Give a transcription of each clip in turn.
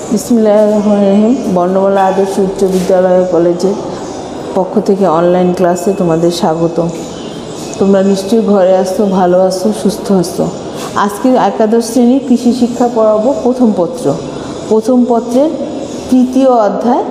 বিসমিল্লাহির রহমানির রহিম। বর্ণমালা আদর্শ উচ্চ বিদ্যালয় কলেজের পক্ষ থেকে অনলাইন ক্লাসে তোমাদের স্বাগতম। তোমরা নিশ্চয়ই ঘরে আসছো, ভালো আছো, সুস্থ আছো। আজকে একাদশ শ্রেণীর কৃষি শিক্ষা পড়াবো প্রথম পত্রের তৃতীয় অধ্যায়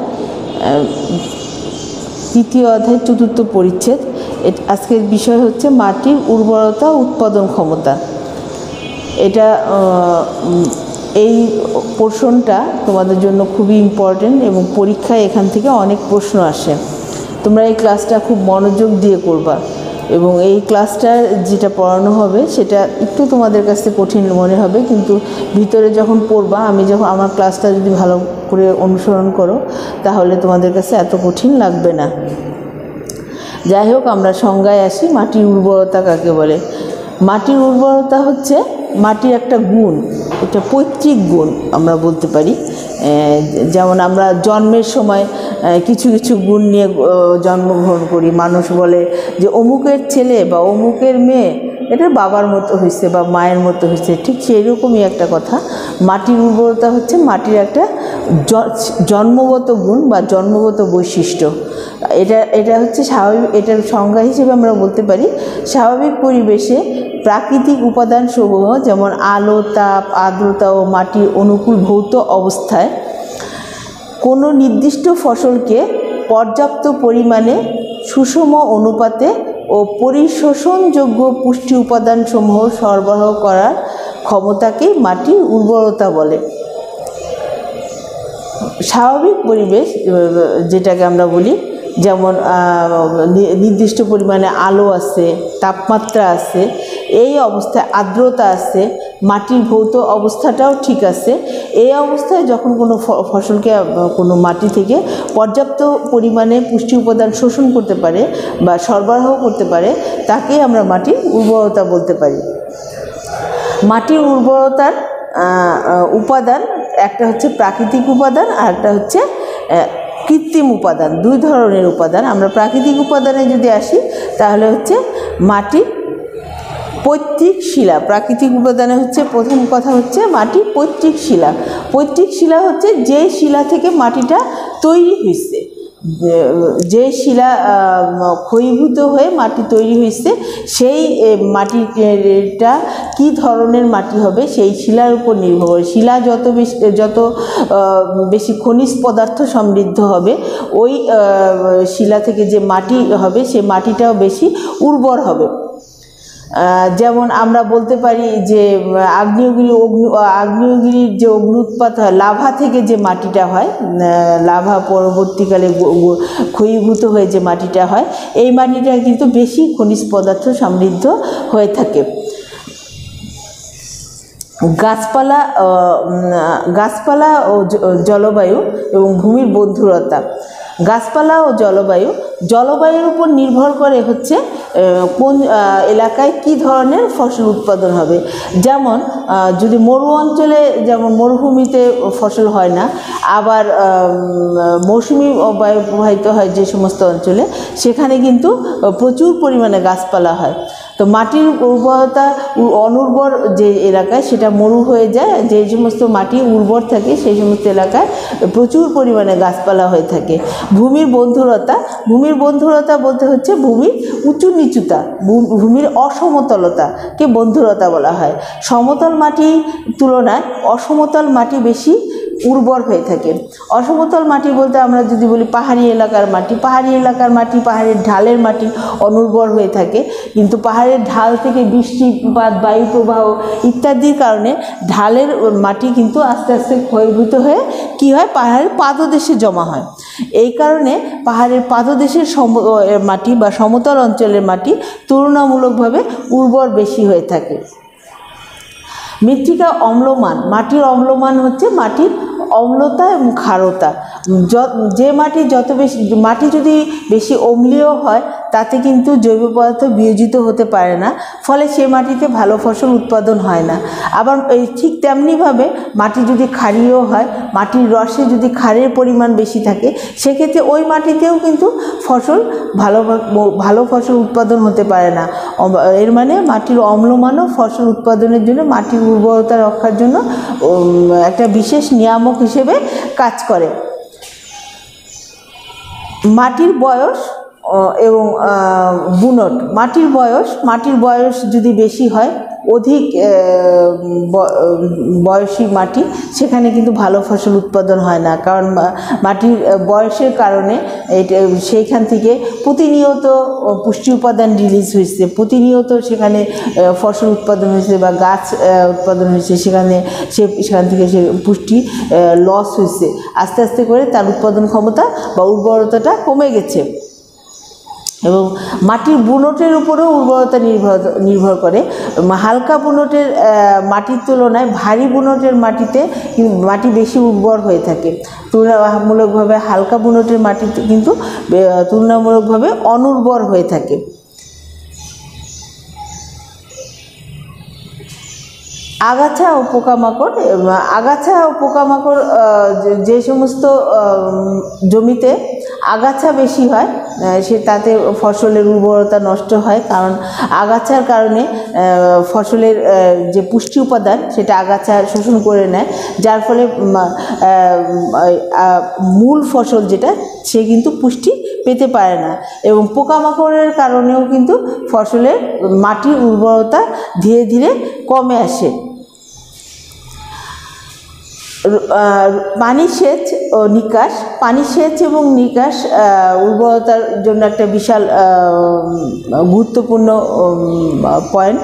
চতুর্থ পরিচ্ছেদ। আজকের বিষয় হচ্ছে মাটির উর্বরতা, উৎপাদন ক্ষমতা। এটা এই পোর্শনটা তোমাদের জন্য খুবই ইম্পর্টেন্ট এবং পরীক্ষায় এখান থেকে অনেক প্রশ্ন আসে। তোমরা এই ক্লাসটা খুব মনোযোগ দিয়ে করবা এবং এই ক্লাসটার যেটা পড়ানো হবে সেটা একটু তোমাদের কাছে কঠিন মনে হবে, কিন্তু ভিতরে যখন পড়বা, আমার ক্লাসটা যদি ভালো করে অনুসরণ করো তাহলে তোমাদের কাছে এত কঠিন লাগবে না। যাই হোক, আমরা সংজ্ঞায় আসি। মাটির উর্বরতা কাকে বলে? মাটির উর্বরতা হচ্ছে মাটির একটা গুণ, এটা পৈতৃক গুণ আমরা বলতে পারি। যেমন আমরা জন্মের সময় কিছু কিছু গুণ নিয়ে জন্মগ্রহণ করি। মানুষ বলে যে অমুকের ছেলে বা অমুকের মেয়ে এটা বাবার মতো হয়েছে বা মায়ের মতো হয়েছে, ঠিক সেই রকমই একটা কথা। মাটির উর্বরতা হচ্ছে মাটির একটা জন্মগত গুণ বা জন্মগত বৈশিষ্ট্য। এটা হচ্ছে স্বাভাবিক, এটার সংজ্ঞা হিসেবে আমরা বলতে পারি স্বাভাবিক পরিবেশে প্রাকৃতিক উপাদানসমূহ যেমন আলো, তাপ, আর্দ্রতা ও মাটির অনুকূল ভৌত অবস্থায় কোনো নির্দিষ্ট ফসলকে পর্যাপ্ত পরিমাণে সুষম অনুপাতে ও পরিশোষণযোগ্য পুষ্টি উপাদানসমূহ সরবরাহ করার ক্ষমতাকেই মাটির উর্বরতা বলে। স্বাভাবিক পরিবেশ যেটাকে আমরা বলি, যেমন নির্দিষ্ট পরিমাণে আলো আছে, তাপমাত্রা আছে, এই অবস্থায় আর্দ্রতা আছে, মাটির ভৌত অবস্থাটাও ঠিক আছে। এই অবস্থায় যখন কোনো ফসলকে কোনো মাটি থেকে পর্যাপ্ত পরিমাণে পুষ্টি উপাদান শোষণ করতে পারে বা সরবরাহ করতে পারে, তাকে আমরা মাটির উর্বরতা বলতে পারি। মাটির উর্বরতার উপাদান একটা হচ্ছে প্রাকৃতিক উপাদান আর একটা হচ্ছে কৃত্রিম উপাদান। দুই ধরনের উপাদান। আমরা প্রাকৃতিক উপাদানে যদি আসি তাহলে হচ্ছে মাটির পৈতৃক শিলা। প্রাকৃতিক উপাদানে হচ্ছে প্রথম কথা হচ্ছে মাটির পৈতৃক শিলা। পৈতৃক শিলা হচ্ছে যে শিলা থেকে মাটিটা তৈরি হয়েছে, যে শিলা ক্ষয়ীভূত হয়ে মাটি তৈরি হয়েছে, সেই মাটিটা কি ধরনের মাটি হবে সেই শিলার উপর নির্ভর করে। শিলা যত বেশি খনিজ পদার্থ সমৃদ্ধ হবে, ওই শিলা থেকে যে মাটি হবে সেই মাটিটাও বেশি উর্বর হবে। যেমন আমরা বলতে পারি যে আগ্নেয়গিরির যে অগ্নুৎপাত হয়, লাভা থেকে যে মাটিটা হয়, লাভা পরবর্তীকালে ক্ষয়ীভূত হয়ে যে মাটিটা হয়, এই মাটিটা কিন্তু বেশি খনিজ পদার্থ সমৃদ্ধ হয়ে থাকে। গাছপালা ও জলবায়ু এবং ভূমির বন্ধুরতা। গাছপালা ও জলবায়ুর উপর নির্ভর করে হচ্ছে কোন এলাকায় কি ধরনের ফসল উৎপাদন হবে। যেমন যদি মরু অঞ্চলে, যেমন মরুভূমিতে ফসল হয় না, আবার মৌসুমি বায়ু প্রবাহিত হয় যে সমস্ত অঞ্চলে, সেখানে কিন্তু প্রচুর পরিমাণে গাছপালা হয়। তো মাটির উর্বরতা অনুর্বর যে এলাকায় সেটা মরু হয়ে যায়, যে সমস্ত মাটি উর্বর থাকে সেই সমস্ত এলাকায় প্রচুর পরিমাণে গাছপালা হয়ে থাকে। ভূমির বন্ধুরতা বলতে হচ্ছে ভূমির উঁচু নিচুতা, ভূমির অসমতলতাকে বন্ধুরতা বলা হয়। সমতল মাটির তুলনায় অসমতল মাটি বেশি উর্বর হয়ে থাকে। অসমতল মাটি বলতে আমরা যদি বলি পাহাড়ি এলাকার মাটি, পাহাড়ের ঢালের মাটি অনুর্বর হয়ে থাকে, কিন্তু পাহাড়ের ঢাল থেকে বৃষ্টিপাত, বায়ু প্রবাহ ইত্যাদির কারণে ঢালের মাটি কিন্তু আস্তে আস্তে ক্ষয়ীভূত হয়ে কি হয়, পাহাড়ের পাদদেশে জমা হয়। এই কারণে পাহাড়ের পাদদেশের মাটি বা সমতল অঞ্চলের মাটি তুলনামূলকভাবে উর্বর বেশি হয়ে থাকে। মৃত্তিকা অম্লমান। মাটির অম্লমান হচ্ছে মাটির অম্লতা এবং ক্ষারতা। যে মাটি যদি বেশি অম্লীয় হয় তাতে কিন্তু জৈব পদার্থ বিয়োজিত হতে পারে না, ফলে সে মাটিতে ভালো ফসল উৎপাদন হয় না। আবার ঠিক তেমনিভাবে মাটি যদি ক্ষারীয় হয়, মাটির রসে যদি ক্ষারের পরিমাণ বেশি থাকে, সেক্ষেত্রে ওই মাটিতেও কিন্তু ফসল ভালো ফসল উৎপাদন হতে পারে না। এর মানে মাটির অম্লমানও ফসল উৎপাদনের জন্য, মাটির উর্বরতা রক্ষার জন্য একটা বিশেষ নিয়ামক হিসেবে কাজ করে। মাটির বয়স এবং বুনট। মাটির বয়স যদি বেশি হয়, অধিক বয়সী মাটি, সেখানে কিন্তু ভালো ফসল উৎপাদন হয় না, কারণ মাটির বয়সের কারণে সেইখান থেকে প্রতিনিয়ত পুষ্টি উপাদান রিলিজ হয়েছে, প্রতিনিয়ত সেখানে ফসল উৎপাদন হয়েছে বা গাছ উৎপাদন হয়েছে, সেখান থেকে সে পুষ্টি লস হয়েছে, আস্তে আস্তে করে তার উৎপাদন ক্ষমতা বা উর্বরতাটা কমে গেছে। এবং মাটির বুনটের উপরেও উর্বরতা নির্ভর করে। হালকা বুনটের মাটির তুলনায় ভারী বুনটের মাটিতে মাটি বেশি উর্বর হয়ে থাকে। তুলনামূলকভাবে হালকা বুনটের মাটি কিন্তু তুলনামূলকভাবে অনুর্বর হয়ে থাকে। আগাছা ও পোকামাকড় যে সমস্ত জমিতে আগাছা বেশি হয়, তাতে ফসলের উর্বরতা নষ্ট হয়, কারণ আগাছার কারণে ফসলের যে পুষ্টি উপাদান সেটা আগাছা শোষণ করে নেয়, যার ফলে মূল ফসল যেটা, সে কিন্তু পুষ্টি পেতে পারে না। এবং পোকামাকড়ের কারণেও কিন্তু ফসলের মাটির উর্বরতা ধীরে ধীরে কমে আসে। পানি সেচ এবং নিকাশ উর্বরতার জন্য একটা বিশাল গুরুত্বপূর্ণ পয়েন্ট।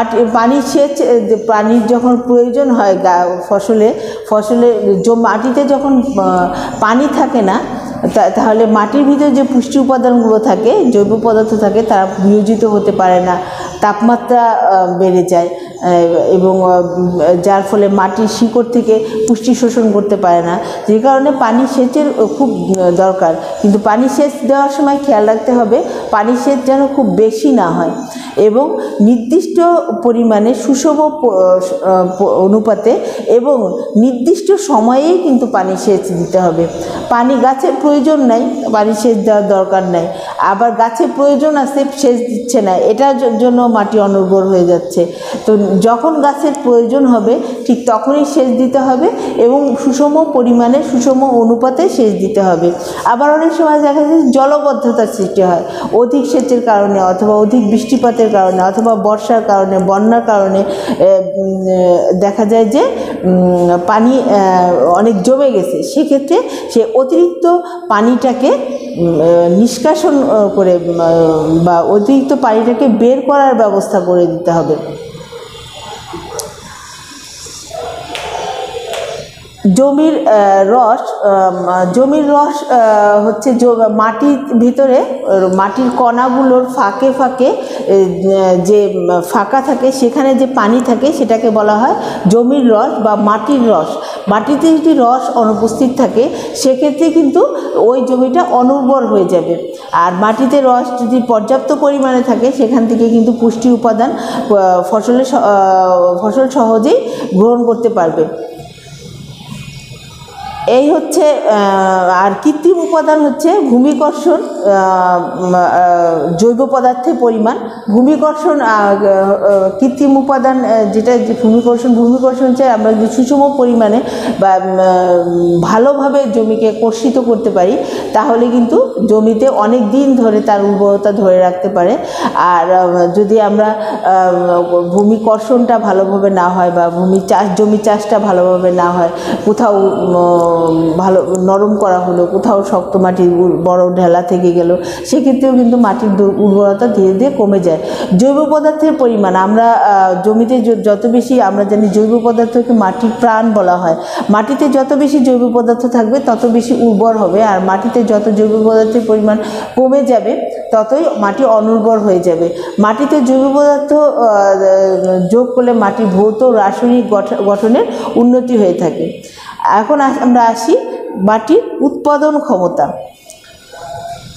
পানির যখন প্রয়োজন হয় ফসলে মাটিতে যখন পানি থাকে না, তাহলে মাটির ভিতরে যে পুষ্টি উপাদানগুলো থাকে, জৈব পদার্থ থাকে, তারা বিয়োজিত হতে পারে না, তাপমাত্রা বেড়ে যায় এবং যার ফলে মাটির শিকড় থেকে পুষ্টি শোষণ করতে পারে না, যে কারণে পানি সেচের খুব দরকার। কিন্তু পানি সেচ দেওয়ার সময় খেয়াল রাখতে হবে পানি সেচ যেন খুব বেশি না হয় এবং নির্দিষ্ট পরিমাণে সুষম অনুপাতে এবং নির্দিষ্ট সময়েই কিন্তু পানি সেচ দিতে হবে। গাছের প্রয়োজন নাই, পানি সেচ দেওয়ার দরকার নাই, আবার গাছের প্রয়োজন আছে, সেচ দিচ্ছে না, এটার জন্য মাটি অনুর্বর হয়ে যাচ্ছে। তো যখন গাছের প্রয়োজন হবে ঠিক তখনই সেচ দিতে হবে এবং সুষম পরিমাণে সুষম অনুপাতে সেচ দিতে হবে। আবার অনেক সময় দেখা যায় জলবদ্ধতার সৃষ্টি হয় অধিক সেচের কারণে, অথবা অধিক বৃষ্টিপাতের কারণে, অথবা বর্ষার কারণে, বন্যার কারণে দেখা যায় যে পানি অনেক জমে গেছে। সেক্ষেত্রে সে অতিরিক্ত পানিটাকে নিষ্কাশন করে বা অতিরিক্ত পানিটাকে বের করার ব্যবস্থা করে দিতে হবে। জমির রস হচ্ছে মাটির ভিতরে মাটির কণাগুলোর ফাঁকে ফাঁকে যে ফাঁকা থাকে, সেখানে যে পানি থাকে সেটাকে বলা হয় জমির রস বা মাটির রস। মাটিতে যদি রস অনুপস্থিত থাকে সেক্ষেত্রে কিন্তু ওই জমিটা অনুর্বর হয়ে যাবে। আর মাটিতে রস যদি পর্যাপ্ত পরিমাণে থাকে সেখান থেকে কিন্তু পুষ্টি উপাদান ফসল সহজেই গ্রহণ করতে পারবে। এই হচ্ছে। আর কৃত্রিম উপাদান হচ্ছে ভূমিকর্ষণ, জৈব পদার্থের পরিমাণ। কৃত্রিম উপাদান যেটা ভূমিকর্ষণ হচ্ছে আমরা যদি সুষম পরিমাণে বা ভালোভাবে জমিকে কর্ষিত করতে পারি তাহলে কিন্তু জমিতে অনেক দিন ধরে তার উর্বরতা ধরে রাখতে পারে। আর যদি আমরা ভূমিকর্ষণটা ভালোভাবে না হয় বা জমি চাষটা ভালোভাবে না হয়, কোথাও ভালো নরম করা হলো, কোথাও শক্ত মাটির বড় ঢেলা থেকে গেল, সেক্ষেত্রেও কিন্তু মাটির উর্বরতা ধীরে ধীরে কমে যায়। জৈব পদার্থের পরিমাণ আমরা জমিতে যত বেশি, আমরা জানি জৈব পদার্থকে মাটির প্রাণ বলা হয়। মাটিতে যত বেশি জৈব পদার্থ থাকবে তত বেশি উর্বর হবে, আর মাটিতে যত জৈব পদার্থের পরিমাণ কমে যাবে ততই মাটি অনুর্বর হয়ে যাবে। মাটিতে জৈব পদার্থ যোগ করলে মাটির ভৌত রাসায়নিক গঠনের উন্নতি হয়ে থাকে। এখন আমরা আসি মাটির উৎপাদন ক্ষমতা।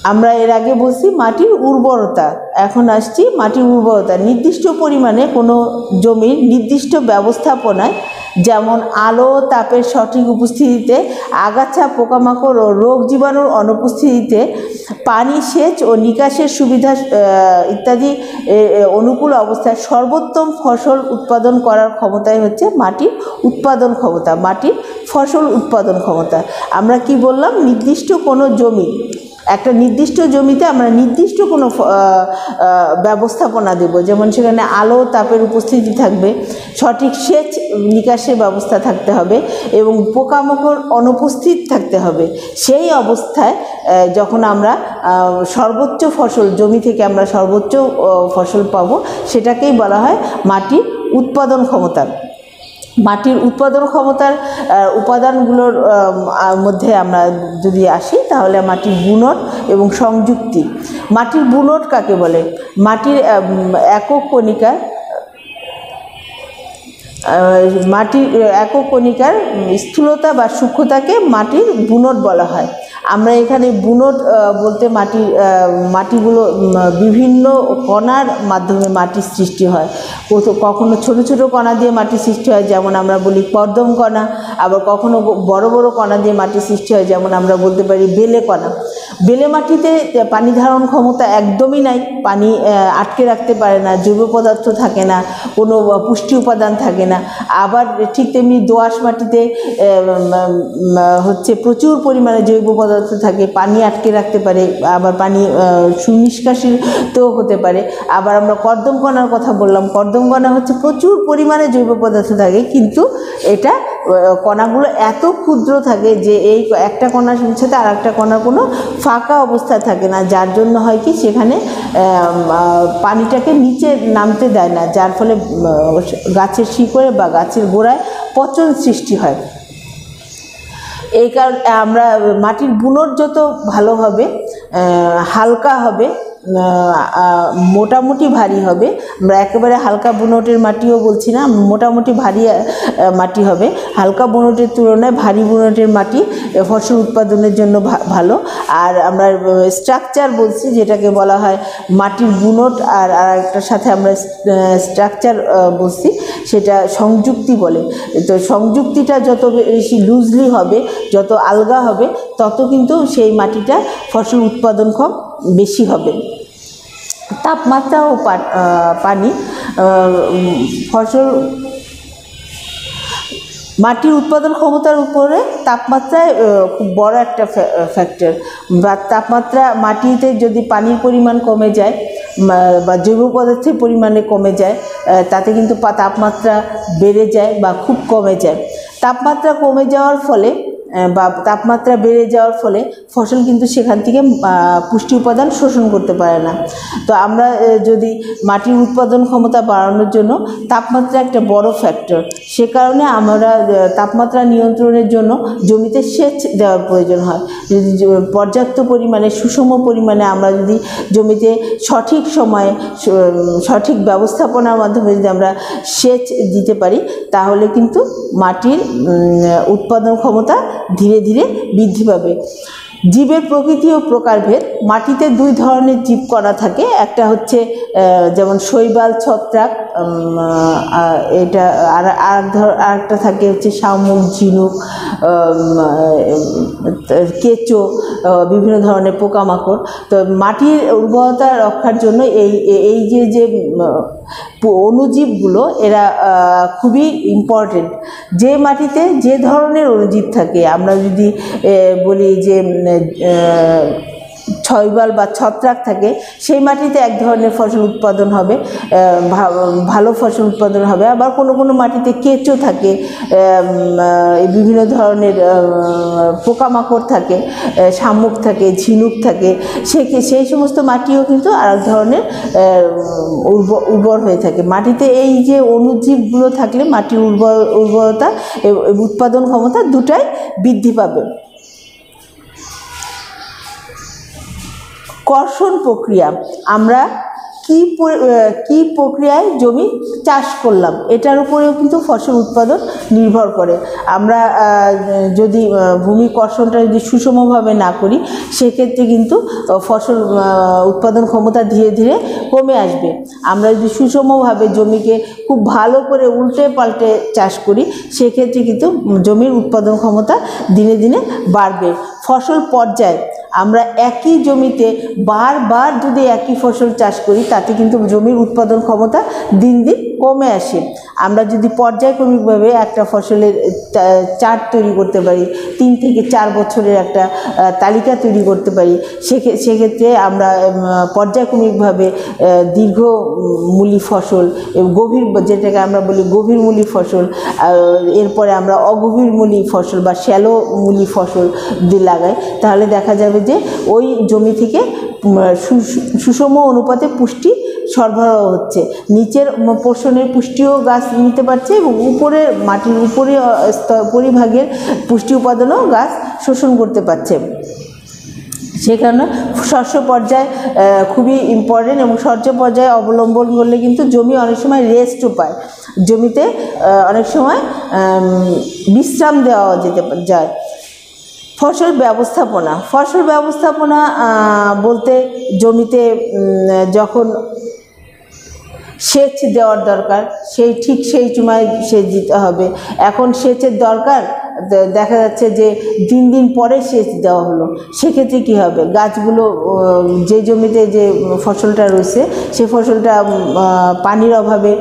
আমরা এর আগে বলছি মাটির উর্বরতা, এখন আসছি মাটির উর্বরতা। নির্দিষ্ট পরিমাণে কোনো জমির নির্দিষ্ট ব্যবস্থাপনায়, যেমন আলো তাপের সঠিক উপস্থিতিতে, আগাছা পোকামাকড় ও রোগ জীবাণুর অনুপস্থিতিতে, পানি সেচ ও নিকাশের সুবিধা ইত্যাদি অনুকূল অবস্থায় সর্বোত্তম ফসল উৎপাদন করার ক্ষমতাই হচ্ছে মাটির উৎপাদন ক্ষমতা, মাটির ফসল উৎপাদন ক্ষমতা। আমরা কি বললাম, নির্দিষ্ট কোনো জমি, একটা নির্দিষ্ট জমিতে আমরা নির্দিষ্ট কোনো ব্যবস্থাপনা দেব, যেমন সেখানে আলো তাপের উপস্থিতি থাকবে, সঠিক সেচ নিকাশের ব্যবস্থা থাকতে হবে এবং পোকামাকড় অনুপস্থিত থাকতে হবে। সেই অবস্থায় যখন আমরা সর্বোচ্চ ফসল, জমি থেকে আমরা সর্বোচ্চ ফসল পাবো, সেটাকেই বলা হয় মাটির উৎপাদন ক্ষমতা। মাটির উৎপাদন ক্ষমতার উপাদানগুলোর মধ্যে আমরা যদি আসি, তাহলে মাটির বুনট এবং সংযুক্তি। মাটির বুনট কাকে বলে? মাটির একক কণিকার, মাটির একক কণিকার স্থূলতা বা সূক্ষ্মতাকে মাটির বুনট বলা হয়। আমরা এখানে বুনট বলতে মাটিগুলো বিভিন্ন কণার মাধ্যমে মাটির সৃষ্টি হয়। কখনো ছোট ছোট কণা দিয়ে মাটির সৃষ্টি হয়, যেমন আমরা বলি কর্দম কণা। আবার কখনো বড় বড় কণা দিয়ে মাটির সৃষ্টি হয়, যেমন আমরা বলতে পারি বেলে কণা। বেলে মাটিতে পানি ধারণ ক্ষমতা একদমই নাই, পানি আটকে রাখতে পারে না, জৈব পদার্থ থাকে না, কোনো পুষ্টি উপাদান থাকে না। আবার ঠিক তেমনি দোআঁশ মাটিতে হচ্ছে প্রচুর পরিমাণে জৈব পদার্থ থাকে, পানি আটকে রাখতে পারে, আবার পানি সুনিষ্কাশিতও হতে পারে। আবার আমরা কর্দম কণার কথা বললাম, কর্দম কণা হচ্ছে প্রচুর পরিমাণে জৈব পদার্থ থাকে, কিন্তু এটা কণাগুলো এত ক্ষুদ্র থাকে যে এই একটা কণার সাথে আর একটা কণার কোনো ফাঁকা অবস্থা থাকে না, যার জন্য হয় কি সেখানে পানিটাকে নিচে নামতে দেয় না, যার ফলে গাছের শিকড়ে বা গাছের গোড়ায় পচন সৃষ্টি হয়। এই কারণে আমরা মাটির বুনট যত ভালো হবে, হালকা হবে, মোটামুটি ভারী হবে, আমরা একেবারে হালকা বুনটের মাটিও বলছি না, মোটামুটি ভারী মাটি হবে। হালকা বুনটের তুলনায় ভারী বুনটের মাটি ফসল উৎপাদনের জন্য ভালো। আর আমরা স্ট্রাকচার বলছি, যেটাকে বলা হয় মাটির বুনট, আর একটার সাথে আমরা স্ট্রাকচার বলছি, সেটা সংযুক্তি বলে। তো সংযুক্তিটা যত বেশি লুজলি হবে, যত আলগা হবে, তত কিন্তু সেই মাটিটা ফসল উৎপাদনক্ষম বেশি হবে। তাপমাত্রা ও পানি, ফসল মাটির উৎপাদন ক্ষমতার উপরে তাপমাত্রায় খুব বড় একটা ফ্যাক্টর। বা তাপমাত্রা, মাটিতে যদি পানির পরিমাণ কমে যায় বা জৈব পদার্থের পরিমাণে কমে যায়, তাতে কিন্তু তাপমাত্রা বেড়ে যায় বা খুব কমে যায়। তাপমাত্রা কমে যাওয়ার ফলে বা তাপমাত্রা বেড়ে যাওয়ার ফলে ফসল কিন্তু সেখান থেকে পুষ্টি উপাদান শোষণ করতে পারে না। তো আমরা যদি মাটির উৎপাদন ক্ষমতা বাড়ানোর জন্য তাপমাত্রা একটা বড় ফ্যাক্টর, সে কারণে আমরা তাপমাত্রা নিয়ন্ত্রণের জন্য জমিতে সেচ দেওয়ার প্রয়োজন হয়। যদি পর্যাপ্ত পরিমাণে, সুষম পরিমাণে আমরা যদি জমিতে সঠিক সময়ে সঠিক ব্যবস্থাপনার মাধ্যমে যদি আমরা সেচ দিতে পারি, তাহলে কিন্তু মাটির উৎপাদন ক্ষমতা ধীরে ধীরে বৃদ্ধি পাবে। জীবের প্রকৃতি ও প্রকারভেদ। মাটিতে দুই ধরনের জীবকণা থাকে, একটা হচ্ছে যেমন শৈবাল, ছত্রাক, এটা আরেকটা থাকে হচ্ছে শামুক, ঝিনুক, কেঁচো, বিভিন্ন ধরনের পোকামাকড়। তো মাটির উর্বরতা রক্ষার জন্য এই যে অণুজীবগুলো, এরা খুবই ইম্পর্টেন্ট। যে মাটিতে যে ধরনের অণুজীব থাকে, আমরা যদি বলি যে শৈবাল বা ছত্রাক থাকে, সেই মাটিতে এক ধরনের ফসল উৎপাদন হবে, ভালো ফসল উৎপাদন হবে। আবার কোনো কোনো মাটিতে কেঁচো থাকে, বিভিন্ন ধরনের পোকামাকড় থাকে, শামুক থাকে, ঝিনুক থাকে, সেই সমস্ত মাটিও কিন্তু আর এক ধরনের উর্বর হয়ে থাকে। মাটিতে এই যে অণুজীবগুলো থাকলে মাটির উর্বরতা এবং উৎপাদন ক্ষমতা দুটাই বৃদ্ধি পাবে। কর্ষণ প্রক্রিয়া, আমরা কি প্রক্রিয়ায় জমি চাষ করলাম, এটার উপরেও কিন্তু ফসল উৎপাদন নির্ভর করে। আমরা যদি ভূমি কর্ষণটা যদি সুষমভাবে না করি, সেক্ষেত্রে কিন্তু ফসল উৎপাদন ক্ষমতা ধীরে ধীরে কমে আসবে। আমরা যদি সুষমভাবে জমিকে খুব ভালো করে উল্টে পাল্টে চাষ করি, সেক্ষেত্রে কিন্তু জমির উৎপাদন ক্ষমতা দিনে দিনে বাড়বে। ফসল পর্যায়, আমরা একই জমিতে বারবার যদি একই ফসল চাষ করি, তাতে কিন্তু জমির উৎপাদন ক্ষমতা দিন দিন কমে আসে। আমরা যদি পর্যায়ক্রমিকভাবে একটা ফসলের চার্ট তৈরি করতে পারি, 3 থেকে 4 বছরের একটা তালিকা তৈরি করতে পারি, সেক্ষেত্রে আমরা পর্যায়ক্রমিকভাবে দীর্ঘমূলী ফসল এবং যেটাকে আমরা বলি গভীরমূলী ফসল, এরপরে আমরা অগভীরমূলী ফসল বা শ্যালো মূলী ফসল দিয়ে লাগাই, তাহলে দেখা যাবে যে ওই জমি থেকে সুষম অনুপাতে পুষ্টি সরবরাহ হচ্ছে। নিচের পোর্শনের পুষ্টিও গাছ নিতে পারছে এবং উপরের মাটির পরিভাগের পুষ্টি উপাদানও গাছ শোষণ করতে পারছে। সে কারণে শস্য পর্যায় খুবই ইম্পর্টেন্ট, এবং শস্য পর্যায়ে অবলম্বন করলে কিন্তু জমি অনেক সময় রেস্টও পায়, জমিতে অনেক সময় বিশ্রাম দেওয়া যায়। ফসল ব্যবস্থাপনা বলতে জমিতে যখন সেচ দেওয়ার দরকার, ঠিক সেই সময় সেচ দিতে হবে। এখন সেচের দরকার, দেখা যাচ্ছে যে দিন দিন পরে সেচ দেওয়া হলো, সেক্ষেত্রে কী হবে, গাছগুলো যে জমিতে যে ফসলটা রয়েছে সে ফসলটা পানির অভাবে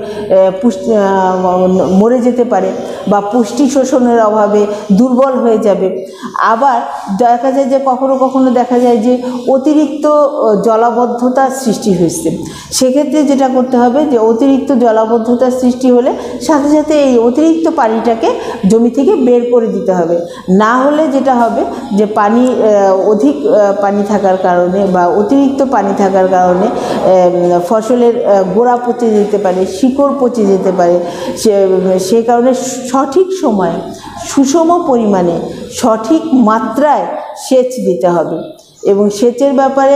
মরে যেতে পারে বা পুষ্টি শোষণের অভাবে দুর্বল হয়ে যাবে। আবার দেখা যায় যে কখনো কখনো দেখা যায় যে অতিরিক্ত জলাবদ্ধতার সৃষ্টি হয়েছে, সেক্ষেত্রে যেটা করতে হবে যে অতিরিক্ত জলাবদ্ধতার সৃষ্টি হলে সাথে সাথে এই অতিরিক্ত পানিটাকে জমি থেকে বের করে দিতে হবে। না হলে যেটা হবে যে অধিক পানি থাকার কারণে বা অতিরিক্ত পানি থাকার কারণে ফসলের গোড়া পচে যেতে পারে, শিকড় পচে যেতে পারে। সে কারণে সঠিক সময়ে সুষম পরিমাণে সঠিক মাত্রায় সেচ দিতে হবে, এবং সেচের ব্যাপারে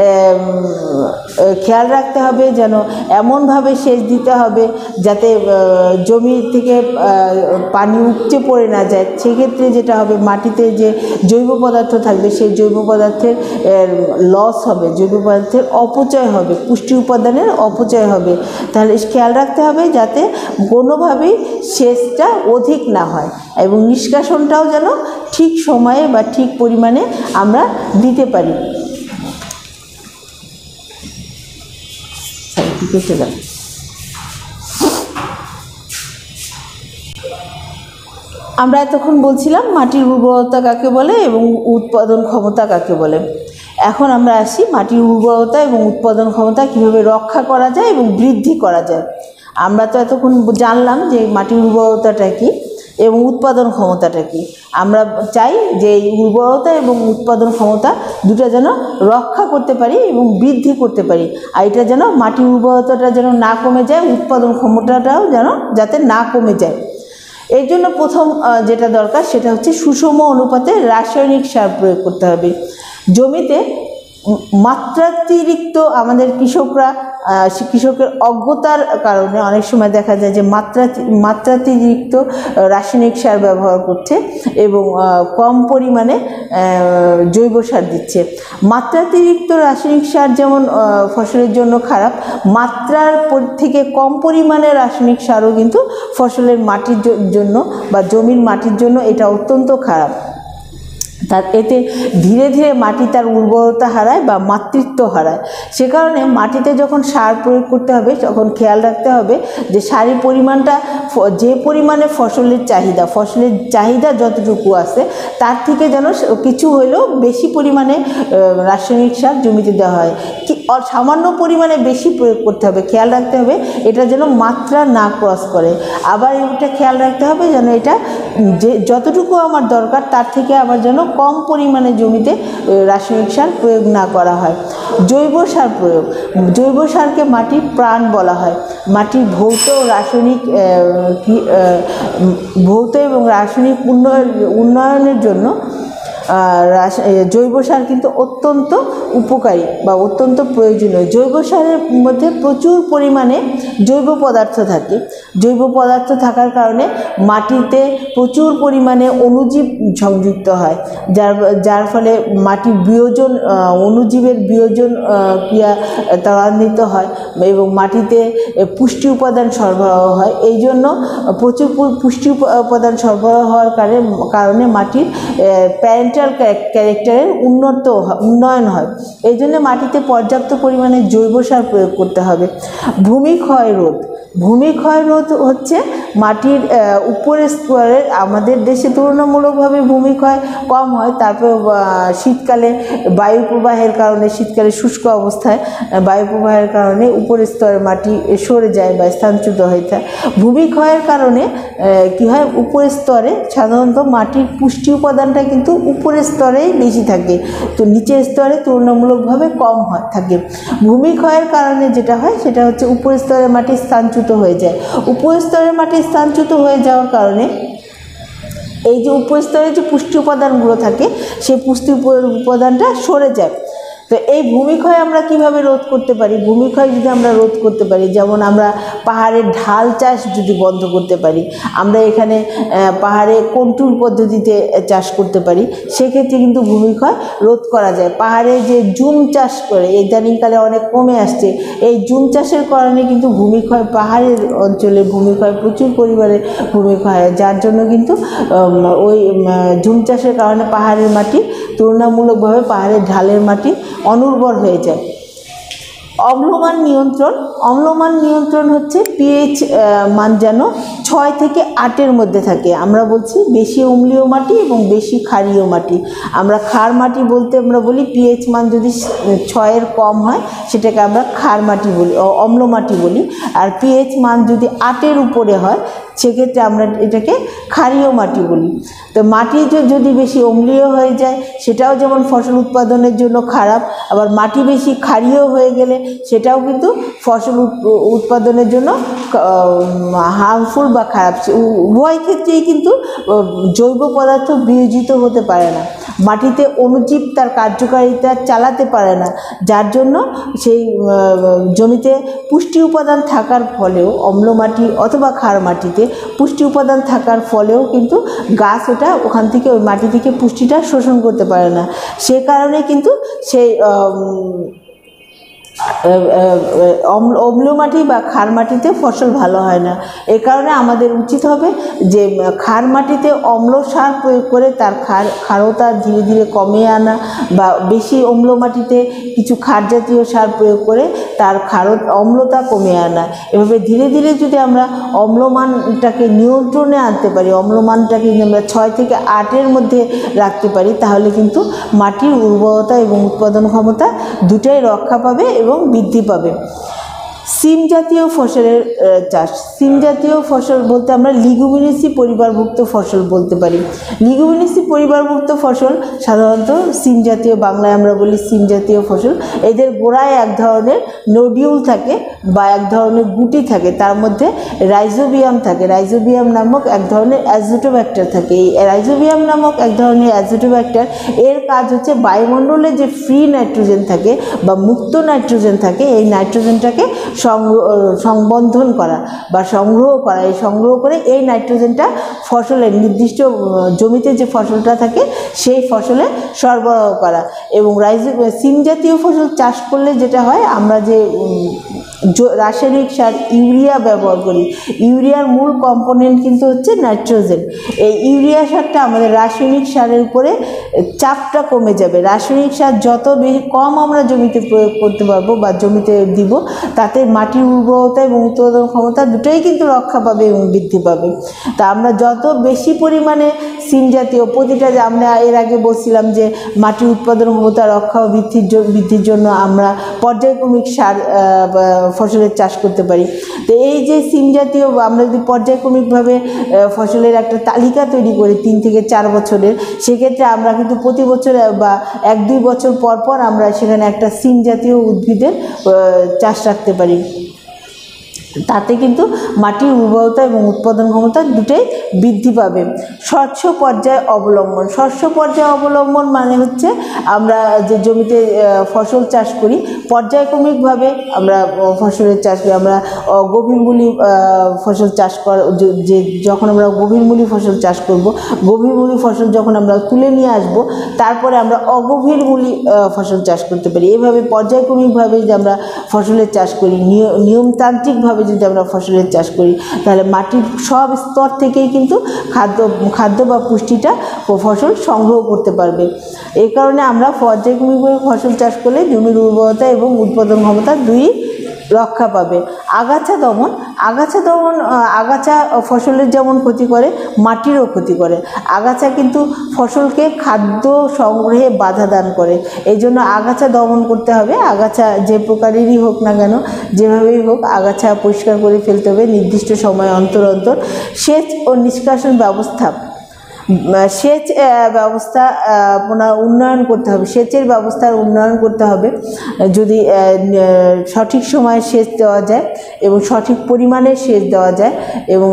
খেয়াল রাখতে হবে যেন এমনভাবে সেচ দিতে হবে যাতে জমি থেকে পানি উপচে পড়ে না যায়। সেক্ষেত্রে যেটা হবে, মাটিতে যে জৈব পদার্থ থাকবে সেই জৈব পদার্থের লস হবে, জৈব পদার্থের অপচয় হবে, পুষ্টি উপাদানের অপচয় হবে। তাহলে খেয়াল রাখতে হবে যাতে কোনোভাবেই সেচটা অধিক না হয় এবং নিষ্কাশনটাও যেন ঠিক সময়ে বা ঠিক পরিমাণে আমরা দিতে পারি। আমরা এতক্ষণ বলছিলাম মাটির উর্বরতা কাকে বলে এবং উৎপাদন ক্ষমতা কাকে বলে। এখন আমরা আসি মাটির উর্বরতা এবং উৎপাদন ক্ষমতা কিভাবে রক্ষা করা যায় এবং বৃদ্ধি করা যায়। আমরা তো এতক্ষণ জানলাম যে মাটির উর্বরতাটা কী এবং উৎপাদন ক্ষমতাটা কী। আমরা চাই যে এই উর্বরতা এবং উৎপাদন ক্ষমতা দুটো যেন রক্ষা করতে পারি এবং বৃদ্ধি করতে পারি, আর এটা যেন মাটির উর্বরতাটা যেন না কমে যায়, উৎপাদন ক্ষমতাটাও যেন যাতে না কমে যায়। এর জন্য প্রথম যেটা দরকার সেটা হচ্ছে সুষম অনুপাতে রাসায়নিক সার প্রয়োগ করতে হবে। জমিতে মাত্রাতিরিক্ত আমাদের কৃষকের অজ্ঞতার কারণে অনেক সময় দেখা যায় যে মাত্রাতিরিক্ত রাসায়নিক সার ব্যবহার করছে এবং কম পরিমাণে জৈব সার দিচ্ছে। মাত্রাতিরিক্ত রাসায়নিক সার যেমন ফসলের জন্য খারাপ, মাত্রার থেকে কম পরিমাণে রাসায়নিক সারও কিন্তু ফসলের মাটির জন্য বা জমির মাটির জন্য এটা অত্যন্ত খারাপ। এতে ধীরে ধীরে মাটি তার উর্বরতা হারায় বা মাতৃত্ব হারায়। সে কারণে মাটিতে যখন সার প্রয়োগ করতে হবে তখন খেয়াল রাখতে হবে যে সারের পরিমাণটা যে পরিমাণে ফসলের চাহিদা যতটুকু আছে তার থেকে যেন কিছু হলেও বেশি পরিমাণে রাসায়নিক সার জমিতে দেওয়া হয়। সামান্য পরিমাণে বেশি প্রয়োগ করতে হবে, খেয়াল রাখতে হবে এটা যেন মাত্রা না ক্রস করে। আবার এটা খেয়াল রাখতে হবে যেন এটা যতটুকু আমার দরকার তার থেকে আবার যেন কম পরিমাণে জমিতে রাসায়নিক সার প্রয়োগ না করা হয়। জৈব সার প্রয়োগ, জৈব সারকে মাটির প্রাণ বলা হয়। মাটির ভৌত এবং রাসায়নিক উন্নয়নের জন্য জৈব সার কিন্তু অত্যন্ত উপকারী বা অত্যন্ত প্রয়োজনীয়। জৈব সারের মধ্যে প্রচুর পরিমাণে জৈব পদার্থ থাকে। জৈব পদার্থ থাকার কারণে মাটিতে প্রচুর পরিমাণে অণুজীব সংযুক্ত হয়, যার ফলে মাটির বিয়োজন, অণুজীবের বিয়োজন ক্রিয়া ত্বরান্বিত হয় এবং মাটিতে পুষ্টি উপাদান সরবরাহ হয়। এই জন্য প্রচুর পুষ্টি উপাদান সরবরাহ হওয়ার কারণে মাটির প্যারেন্টাল ক্যারেক্টারের উন্নয়ন হয়। এই জন্য মাটিতে পর্যাপ্ত পরিমাণে জৈব সার প্রয়োগ করতে হবে। ভূমিক্ষয় রোধ। ভূমিক্ষয় রোধ হচ্ছে মাটির উপরের স্তরের, আমাদের দেশে তুলনামূলকভাবে ভূমিক্ষয় কম হয়, তারপর শীতকালে বায়ু প্রবাহের কারণে, শীতকালে শুষ্ক অবস্থায় বায়ু প্রবাহের কারণে উপরের স্তরের মাটি সরে যায় বা স্থানচ্যুত হয়ে যায়। ভূমিক্ষয়ের কারণে কী হয়, উপরের স্তরে সাধারণত মাটির পুষ্টি উপাদানটা কিন্তু উপরের স্তরেই বেশি থাকে, তো নিচের স্তরে তুলনামূলকভাবে কম থাকে। ভূমিক্ষয়ের কারণে যেটা হয় সেটা হচ্ছে উপরের স্তরের মাটি স্থানচ্যুত হয়ে যায়। উপরের স্তরের মাটি স্থানচ্যুত হয়ে যাওয়ার কারণে এই যে উপস্তরে যে পুষ্টি উপাদানগুলো থাকে সেই পুষ্টি উপাদানটা সরে যায়। তো এই ভূমিক্ষয় আমরা কিভাবে রোধ করতে পারি? ভূমিক্ষয় যদি আমরা রোধ করতে পারি, যেমন আমরা পাহাড়ের ঢাল চাষ যদি বন্ধ করতে পারি, আমরা এখানে পাহাড়ে কন্ট্রোল পদ্ধতিতে চাষ করতে পারি, সেক্ষেত্রে কিন্তু ভূমিক্ষয় রোধ করা যায়। পাহাড়ে যে জুম চাষ করে ইদানিংকালে অনেক কমে আসছে, এই জুম চাষের কারণে কিন্তু ভূমিক্ষয়, পাহাড়ের অঞ্চলে ভূমিক্ষয় প্রচুর পরিমাণে ভূমিক্ষয় হয়, যার জন্য কিন্তু ওই জুম চাষের কারণে পাহাড়ের মাটি তুলনামূলকভাবে পাহাড়ের ঢালের মাটি অনুর্বর হয়ে যায়। অম্লমান নিয়ন্ত্রণ। অম্লমান নিয়ন্ত্রণ হচ্ছে পিএইচ মান যেন 6 থেকে 8-এর মধ্যে থাকে। আমরা বলছি বেশি অম্লীয় মাটি এবং বেশি ক্ষারীয় মাটি। আমরা ক্ষার মাটি বলতে আমরা বলি পিএইচ মান যদি 6-এর কম হয় সেটাকে আমরা ক্ষার মাটি বলি, অম্ল মাটি বলি। আর পিএইচ মান যদি 8-এর উপরে হয় সেক্ষেত্রে আমরা এটাকে ক্ষারীয় মাটি বলি। তো মাটি যদি বেশি অম্লীয় হয়ে যায় সেটাও যেমন ফসল উৎপাদনের জন্য খারাপ, আবার মাটি বেশি ক্ষারীয় হয়ে গেলে সেটাও কিন্তু ফসল উৎপাদনের জন্য হার্মফুল বা খারাপ। উভয় ক্ষেত্রেই কিন্তু জৈব পদার্থ বিয়োজিত হতে পারে না, মাটিতে অণুজীব তার কার্যকারিতা চালাতে পারে না, যার জন্য সেই জমিতে পুষ্টি উপাদান থাকার ফলেও, অম্ল মাটি অথবা ক্ষার মাটিতে পুষ্টি উপাদান থাকার ফলেও কিন্তু গাছ ওখান থেকে ওই মাটি থেকে পুষ্টিটা শোষণ করতে পারে না। সে কারণে কিন্তু সেই অম্ল মাটি বা ক্ষার মাটিতে ফসল ভালো হয় না। এ কারণে আমাদের উচিত হবে যে ক্ষার মাটিতে অম্ল সার প্রয়োগ করে তার ক্ষারতা ধীরে ধীরে কমিয়ে আনা, বা বেশি অম্ল মাটিতে কিছু ক্ষার জাতীয় সার প্রয়োগ করে তার অম্লতা কমিয়ে আনা। এভাবে ধীরে ধীরে যদি আমরা অম্লমানটাকে নিয়ন্ত্রণে আনতে পারি, অম্লমানটাকে যদি আমরা 6 থেকে 8-এর মধ্যে রাখতে পারি, তাহলে কিন্তু মাটির উর্বরতা এবং উৎপাদন ক্ষমতা দুটাই রক্ষা পাবে এবং বৃদ্ধি পাবে। সিম জাতীয় ফসলের চাষ। সিম জাতীয় ফসল বলতে আমরা লিগুমিনেসি পরিবারভুক্ত ফসল বলতে পারি। লিগুমিনেসি পরিবারভুক্ত ফসল সাধারণত সিম জাতীয়, বাংলায় আমরা বলি সিম জাতীয় ফসল। এদের গোড়ায় এক ধরনের নোডিউল থাকে বা এক ধরনের গুটি থাকে, তার মধ্যে রাইজোবিয়াম থাকে। রাইজোবিয়াম নামক এক ধরনের অ্যাজোটোব্যাক্টার থাকে। এই রাইজোবিয়াম নামক এক ধরনের অ্যাজোটোব্যাক্টার এর কাজ হচ্ছে বায়ুমণ্ডলে যে ফ্রি নাইট্রোজেন থাকে বা মুক্ত নাইট্রোজেন থাকে, এই নাইট্রোজেনটাকে সংবন্ধন করা বা সংগ্রহ করা। এই সংগ্রহ করে এই নাইট্রোজেনটা ফসলের নির্দিষ্ট জমিতে যে ফসলটা থাকে সেই ফসলে সরবরাহ করা। এবং সিম জাতীয় ফসল চাষ করলে যেটা হয়, আমরা যে রাসায়নিক সার ইউরিয়া ব্যবহার করি, ইউরিয়ার মূল কম্পোনেন্ট কিন্তু হচ্ছে নাইট্রোজেন। এই ইউরিয়া সারটা আমাদের রাসায়নিক সারের উপরে চাপটা কমে যাবে। রাসায়নিক সার যত কম আমরা জমিতে প্রয়োগ করতে পারবো বা জমিতে দিব, তাতে মাটির উর্বরতা এবং উৎপাদন ক্ষমতা দুটোই কিন্তু রক্ষা পাবে এবং বৃদ্ধি পাবে। তা আমরা যত বেশি পরিমাণে সিম জাতীয় প্রতিটা, আমরা এর আগে বলছিলাম যে মাটির উৎপাদন ক্ষমতা রক্ষা ও বৃদ্ধির জন্য আমরা পর্যায়ক্রমিক সার ফসলের চাষ করতে পারি। তো এই যে সিম জাতীয়, আমরা যদি পর্যায়ক্রমিকভাবে ফসলের একটা তালিকা তৈরি করি 3 থেকে 4 বছরের, সেক্ষেত্রে আমরা কিন্তু প্রতি বছর বা 1-2 বছর পর পর আমরা সেখানে একটা সিম জাতীয় উদ্ভিদের চাষ রাখতে পারি। তাতে কিন্তু মাটির উর্বরতা এবং উৎপাদন ক্ষমতা দুটোই বৃদ্ধি পাবে। স্বচ্ছ পর্যায় অবলম্বন। স্বচ্ছ পর্যায় অবলম্বন মানে হচ্ছে আমরা যে জমিতে ফসল চাষ করি পর্যায়ক্রমিকভাবে আমরা ফসলের চাষ করি। আমরা গভীরমূলী ফসল চাষ যে যখন আমরা গভীরমূলী ফসল চাষ করব, গভীরমূলী ফসল যখন আমরা তুলে নিয়ে আসব, তারপরে আমরা অগভীরমূলী ফসল চাষ করতে পারি। এভাবে পর্যায়ক্রমিকভাবে যে আমরা ফসলের চাষ করি, নিয়মতান্ত্রিকভাবে যদি আমরা ফসলের চাষ করি, তাহলে মাটির সব স্তর থেকেই কিন্তু খাদ্য বা পুষ্টিটা ফসল সংগ্রহ করতে পারবে। এই কারণে আমরা পর্যায়ক্রমিকভাবে ফসল চাষ করলে জমির উর্বরতা এবং উৎপাদন ক্ষমতা দুই রক্ষা পাবে। আগাছা দমন। আগাছা ফসলের যেমন ক্ষতি করে, মাটিরও ক্ষতি করে। আগাছা কিন্তু ফসলকে খাদ্য সংগ্রহে বাধা দান করে। এই জন্য আগাছা দমন করতে হবে। আগাছা যে প্রকারেরই হোক না কেন, যেভাবেই হোক, আগাছা পরিষ্কার করে ফেলতে হবে নির্দিষ্ট সময় অন্তর অন্তর। সেচ ও নিষ্কাশন ব্যবস্থা উন্নয়ন করতে হবে। সেচের ব্যবস্থার উন্নয়ন করতে হবে। যদি সঠিক সময়ে সেচ দেওয়া যায় এবং সঠিক পরিমাণে সেচ দেওয়া যায় এবং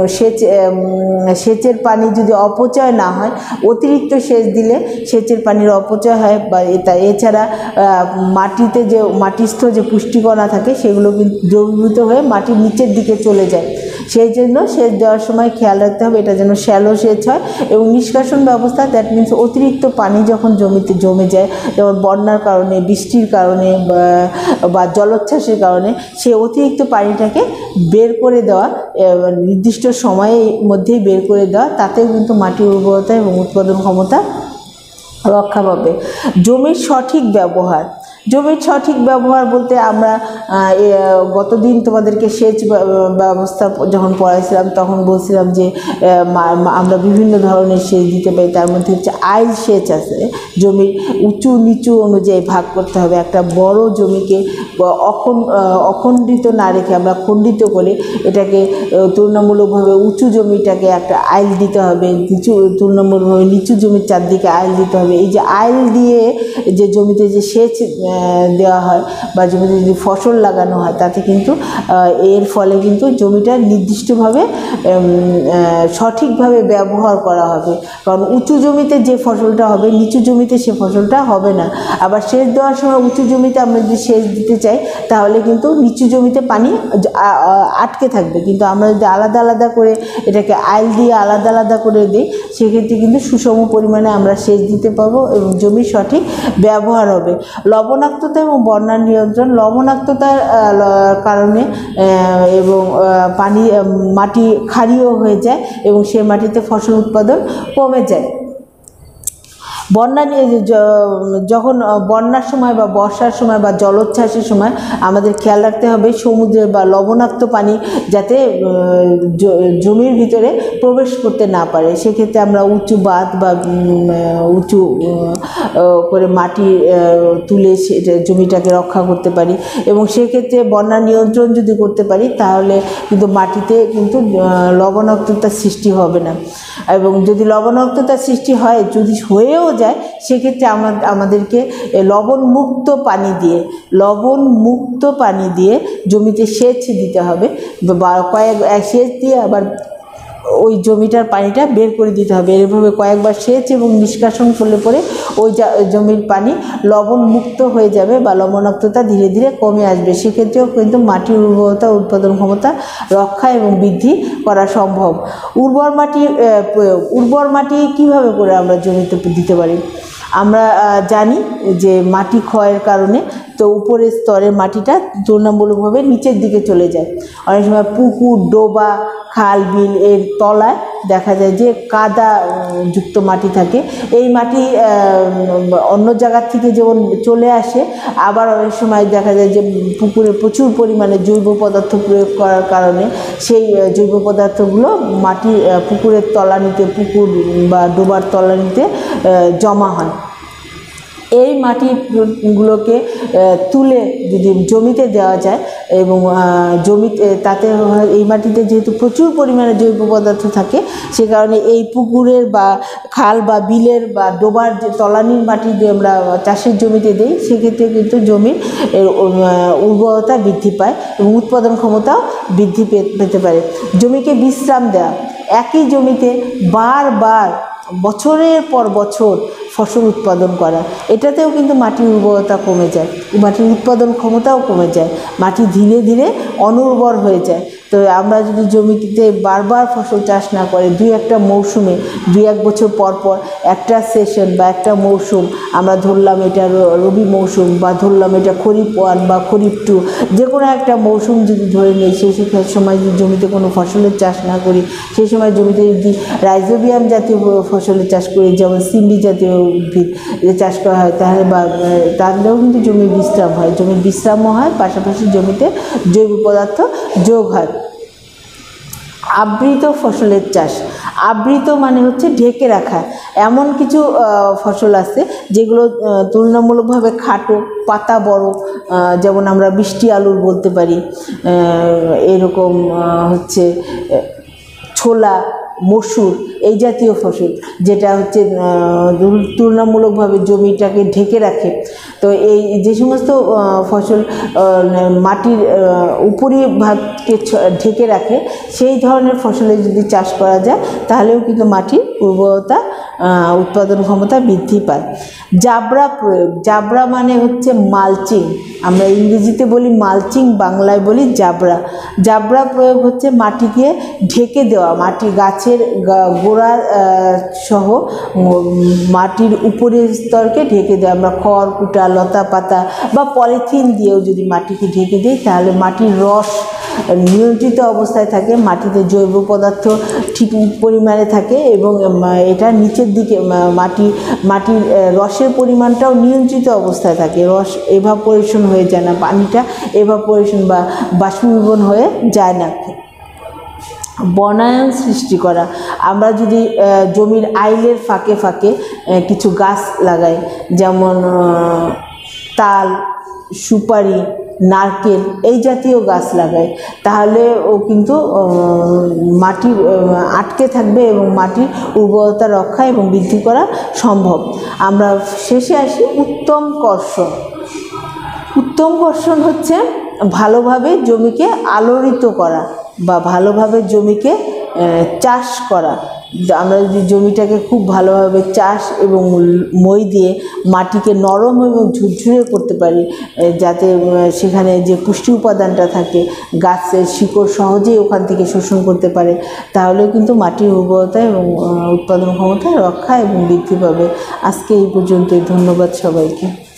সেচের পানি যদি অপচয় না হয়, অতিরিক্ত সেচ দিলে সেচের পানির অপচয় হয়। বা এছাড়া মাটিতে যে মাটিস্থ যে পুষ্টিকণা থাকে সেগুলো কিন্তু দ্রবীভূত হয়ে মাটির নিচের দিকে চলে যায়। সেই জন্য সেচ দেওয়ার সময় খেয়াল রাখতে হবে এটা যেন শ্যালো সেচ হয়। এবং নিষ্কাশন ব্যবস্থা, দ্যাট মিনস অতিরিক্ত পানি যখন জমিতে জমে যায়, যেমন বন্যার কারণে, বৃষ্টির কারণে বা জলোচ্ছ্বাসের কারণে, সেই অতিরিক্ত পানিটাকে বের করে দেওয়া, নির্দিষ্ট সময়ের মধ্যেই বের করে দেওয়া, তাতেও কিন্তু মাটির উর্বরতা এবং উৎপাদন ক্ষমতা রক্ষা পাবে। জমির সঠিক ব্যবহার। জমির সঠিক ব্যবহার বলতে আমরা গতদিন তোমাদেরকে সেচ ব্যবস্থা যখন পড়াইছিলাম তখন বলছিলাম যে আমরা বিভিন্ন ধরনের সেচ দিতে পারি। তার মধ্যে হচ্ছে আইল সেচ আছে। জমির উঁচু নিচু অনুযায়ী ভাগ করতে হবে। একটা বড় জমিকে অখণ্ডিত না রেখে আমরা খণ্ডিত করে এটাকে তুলনামূলকভাবে উঁচু জমিটাকে একটা আইল দিতে হবে, তুলনামূলকভাবে নিচু জমির চারদিকে আইল দিতে হবে। এই যে আইল দিয়ে যে জমিতে যে সেচ দেওয়া হয় বা জমিতে যদি ফসল লাগানো হয়, তাতে কিন্তু এর ফলে কিন্তু জমিটা নির্দিষ্টভাবে সঠিকভাবে ব্যবহার করা হবে। কারণ উঁচু জমিতে যে ফসলটা হবে, নিচু জমিতে সে ফসলটা হবে না। আবার সেচ দেওয়ার সময় উঁচু জমিতে আমরা যদি সেচ দিতে চাই, তাহলে কিন্তু নিচু জমিতে পানি আটকে থাকবে। কিন্তু আমরা যদি আলাদা আলাদা করে এটাকে আইল দিয়ে আলাদা আলাদা করে দিই, সেক্ষেত্রে কিন্তু সুষম পরিমাণে আমরা সেচ দিতে পারবো এবং জমির সঠিক ব্যবহার হবে। লবণাক্ততা এবং বন্যা নিয়ন্ত্রণ। লবণাক্ততার কারণে এবং মাটি ক্ষারীয় হয়ে যায় এবং সে মাটিতে ফসল উৎপাদন কমে যায়। যখন বন্যার সময় বা বর্ষার সময় বা জলোচ্ছ্বাসের সময় আমাদের খেয়াল রাখতে হবে সমুদ্রের বা লবণাক্ত পানি যাতে জমির ভিতরে প্রবেশ করতে না পারে। সেক্ষেত্রে আমরা উঁচু বাঁধ বা উঁচু করে মাটি তুলে জমিটাকে রক্ষা করতে পারি এবং সেক্ষেত্রে বন্যা নিয়ন্ত্রণ যদি করতে পারি, তাহলে কিন্তু মাটিতে কিন্তু লবণাক্ততার সৃষ্টি হবে না। এবং যদি লবণাক্ততার সৃষ্টি হয়, যদি হয়েও যায়, সেক্ষেত্রে আমাদেরকে লবণ মুক্ত পানি দিয়ে জমিতে সেচ দিতে হবে বা সেচ দিয়ে আবার ওই জমিটার পানিটা বের করে দিতে হবে। এভাবে কয়েকবার সেচ এবং নিষ্কাশন করলে পরে ওই জমির পানি লবণ মুক্ত হয়ে যাবে বা লবণাক্ততা ধীরে ধীরে কমে আসবে। সেক্ষেত্রেও কিন্তু মাটির উর্বরতা, উৎপাদন ক্ষমতা রক্ষা এবং বৃদ্ধি করা সম্ভব। উর্বর মাটি কীভাবে করে আমরা জমিতে দিতে পারি? আমরা জানি যে মাটি ক্ষয়ের কারণে তো উপরের স্তরের মাটিটা তুলনামূলকভাবে নিচের দিকে চলে যায়। অনেক সময় পুকুর, ডোবা, খাল, বিল এর তলায় দেখা যায় যে কাদা যুক্ত মাটি থাকে। এই মাটি অন্য জায়গার থেকে যেমন চলে আসে, আবার অনেক সময় দেখা যায় যে পুকুরে প্রচুর পরিমাণে জৈব পদার্থ প্রয়োগ করার কারণে সেই জৈব পদার্থগুলো পুকুরের তলানিতে, পুকুর বা ডোবার তলানিতে জমা হয়। এই মাটিগুলোকে তুলে যদি জমিতে দেওয়া যায়, এবং জমিতে তাতে এই মাটিতে যেহেতু প্রচুর পরিমাণে জৈব পদার্থ থাকে, সে কারণে এই পুকুরের বা খাল বা বিলের বা ডোবার যে তলানির মাটি দিয়ে আমরা চাষের জমিতে দিই, সেক্ষেত্রে কিন্তু জমির উর্বরতা বৃদ্ধি পায় এবং উৎপাদন ক্ষমতাও বৃদ্ধি পেতে পারে। জমিকে বিশ্রাম দেওয়া, একই জমিতে বারবার বছরের পর বছর ফসল উৎপাদন করা, এটাতেও কিন্তু মাটির উর্বরতা কমে যায়, মাটির উৎপাদন ক্ষমতাও কমে যায়, মাটি ধীরে ধীরে অনুর্বর হয়ে যায়। তো আমরা যদি জমিতে বারবার ফসল চাষ না করে, দুই একটা মৌসুমে, দুই এক বছর পর পর একটা সেশন বা একটা মৌসুম, আমরা ধরলাম এটা রবি মৌসুম বা ধরলাম এটা খরিফ 1 বা খরিফ 2, যে কোনো একটা মৌসুম যদি ধরে নিই, সেই সময় যদি জমিতে কোনো ফসলের চাষ না করি, সেই সময় জমিতে যদি রাইজোবিয়াম জাতীয় ফসলের চাষ করি, যেমন সিম্বি জাতীয় উদ্ভিদ চাষ করা হয়, তাহলেও কিন্তু জমির বিশ্রাম হয়, জমির বিশ্রামও হয়, পাশাপাশি জমিতে জৈব পদার্থ যোগ হয়। আবৃত ফসলের চাষ, আবৃত মানে হচ্ছে ঢেকে রাখা। এমন কিছু ফসল আছে যেগুলো তুলনামূলকভাবে খাটো, পাতা বড়, যেমন আমরা মিষ্টি আলুর বলতে পারি, এরকম হচ্ছে ছোলা, মসুর, এই জাতীয় ফসল, যেটা হচ্ছে তুলনামূলকভাবে জমিটাকে ঢেকে রাখে। তো এই যে সমস্ত ফসল মাটির উপরিভাগকে ঢেকে রাখে, সেই ধরনের ফসলের যদি চাষ করা যায়, তাহলেও কিন্তু মাটির উর্বরতা, উৎপাদন ক্ষমতা বৃদ্ধি পায়। জাবরা প্রয়োগ, জাবরা মানে হচ্ছে মালচিং, আমরা ইংরেজিতে বলি মালচিং, বাংলায় বলি জাবরা। জাবরা প্রয়োগ হচ্ছে মাটিকে ঢেকে দেওয়া, মাটি গাছের গোড়া সহ মাটির উপরের স্তরকে ঢেকে দেওয়া। আমরা খড়, কুটা, লতা পাতা বা পলিথিন দিয়েও যদি মাটিকে ঢেকে দিই, তাহলে মাটির রস নিয়ন্ত্রিত অবস্থায় থাকে, মাটিতে জৈব পদার্থ ঠিক পরিমাণে থাকে এবং এটা নিচের দিকে মাটির রসের পরিমাণটাও নিয়ন্ত্রিত অবস্থায় থাকে, রস এভাপোরেশন হয়ে যায় না, পানিটা এভাপোরেশন বা বাষ্পীভবন হয়ে যায় না। বনায়ন সৃষ্টি করা, আমরা যদি জমির আইলের ফাঁকে ফাঁকে কিছু গাছ লাগাই, যেমন তাল, সুপারি, নারকেল, এই জাতীয় গাছ লাগাই, তাহলে ও কিন্তু মাটি আটকে থাকবে এবং মাটির উর্বরতা রক্ষা এবং বৃদ্ধি করা সম্ভব। আমরা শেষে আসি উত্তম কর্ষণ। উত্তম কর্ষণ হচ্ছে ভালোভাবে জমিকে আলোড়িত করা বা ভালোভাবে জমিকে চাষ করা। আমরা যদি জমিটাকে খুব ভালোভাবে চাষ এবং মই দিয়ে মাটিকে নরম এবং ঝুরঝুরে করতে পারি, যাতে সেখানে যে পুষ্টি উপাদানটা থাকে গাছের শিকড় সহজেই ওখান থেকে শোষণ করতে পারে, তাহলেও কিন্তু মাটির উর্বরতা এবং উৎপাদন ক্ষমতা রক্ষা এবং বৃদ্ধি পাবে। আজকে এই পর্যন্তই, ধন্যবাদ সবাইকে।